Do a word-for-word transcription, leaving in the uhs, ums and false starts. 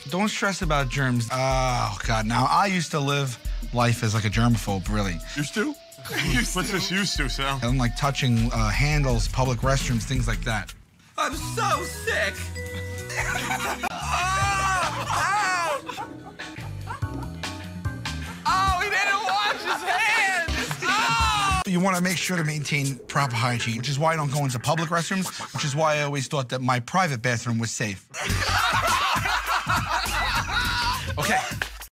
Don't stress about germs. Oh, God. Now, I used to live life as like a germaphobe, really. Used to? What's this used to, Sal? I don't like touching uh, handles, public restrooms, things like that. I'm so sick. Oh, ow. Oh, he didn't wash his hands. Oh. You want to make sure to maintain proper hygiene, which is why I don't go into public restrooms, which is why I always thought that my private bathroom was safe. Okay.